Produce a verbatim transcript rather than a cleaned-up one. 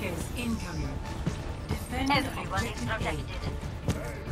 Attackers incoming. Defend Everyone is objective A. protected.